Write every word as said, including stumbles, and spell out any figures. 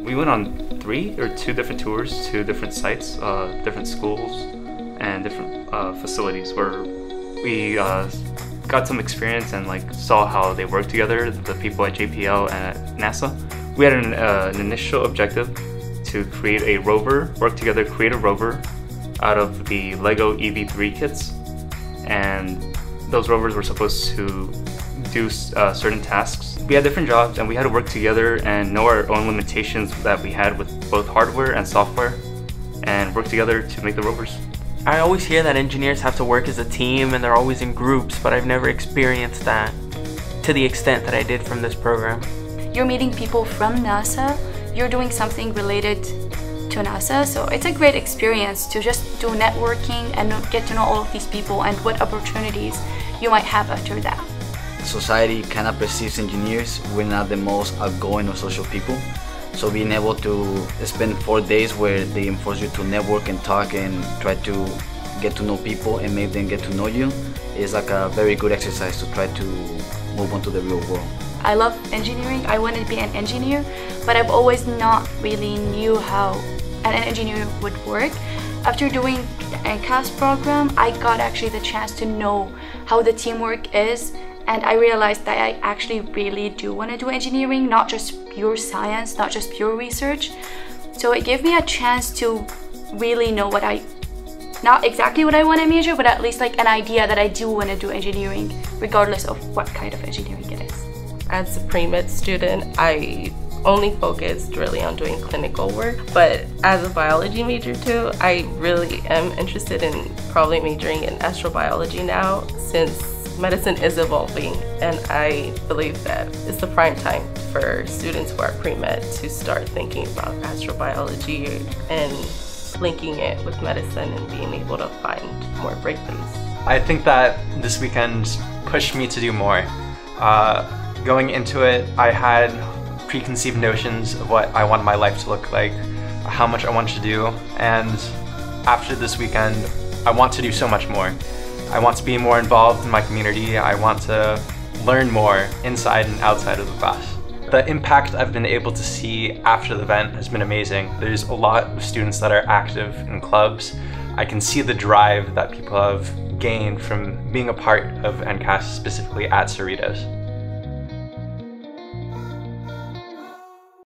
We went on three or two different tours to different sites, uh, different schools, and different uh, facilities where we uh, got some experience and like saw how they work together, the people at J P L and at NASA. We had an, uh, an initial objective to create a rover, work together, create a rover out of the LEGO E V three kits, and those rovers were supposed to do uh, certain tasks. We had different jobs and we had to work together and know our own limitations that we had with both hardware and software and work together to make the rovers. I always hear that engineers have to work as a team and they're always in groups, but I've never experienced that to the extent that I did from this program. You're meeting people from NASA, you're doing something related to NASA, so it's a great experience to just do networking and get to know all of these people and what opportunities you might have after that. Society kind of perceives engineers, we're not the most outgoing or social people. So being able to spend four days where they enforce you to network and talk and try to get to know people and make them get to know you is like a very good exercise to try to move on to the real world. I love engineering, I wanted to be an engineer, but I've always not really knew how an engineer would work. After doing the N C A S program, I got actually the chance to know how the teamwork is, and I realized that I actually really do want to do engineering, not just pure science, not just pure research. So it gave me a chance to really know what I, not exactly what I want to major, but at least like an idea that I do want to do engineering, regardless of what kind of engineering it is. As a pre-med student, I only focused really on doing clinical work, but as a biology major too, I really am interested in probably majoring in astrobiology now, since medicine is evolving, and I believe that it's the prime time for students who are pre-med to start thinking about astrobiology and linking it with medicine and being able to find more breakthroughs. I think that this weekend pushed me to do more. Uh, going into it, I had preconceived notions of what I wanted my life to look like, how much I wanted to do, and after this weekend, I want to do so much more. I want to be more involved in my community. I want to learn more inside and outside of the class. The impact I've been able to see after the event has been amazing. There's a lot of students that are active in clubs. I can see the drive that people have gained from being a part of N C A S, specifically at Cerritos.